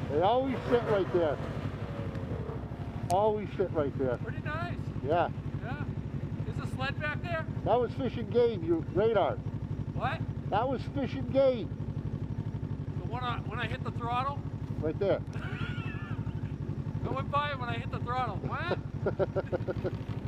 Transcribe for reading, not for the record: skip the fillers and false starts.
They always sit right there. Always sit right there. Pretty nice. Yeah. Yeah. Is a sled back there? That was Fish and Game, you radar. What? That was Fish and Game. The one when I hit the throttle? Right there. I went by it when I hit the throttle. What?